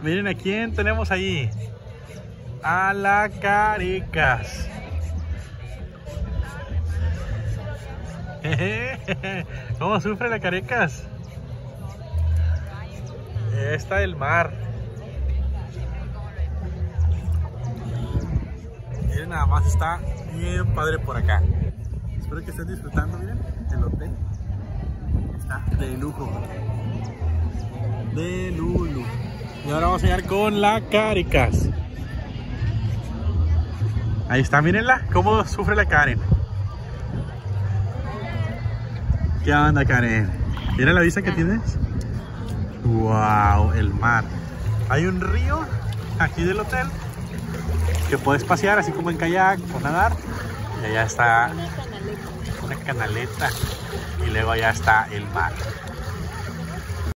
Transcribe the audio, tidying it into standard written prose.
Miren a quién tenemos ahí. A la Carecas. ¿Cómo sufre la Carecas? Está el mar. Miren, nada más está bien padre por acá. Espero que estén disfrutando, miren, el hotel. Está de lujo. De Lulu. Y ahora vamos a llegar con la Carecas. Ahí está, mírenla, cómo sufre la Karen. ¿Qué onda, Karen? ¿Miren la vista que tienes? Wow, el mar. Hay un río aquí del hotel que puedes pasear así como en kayak o nadar. Y allá está una canaleta. Y luego allá está el mar.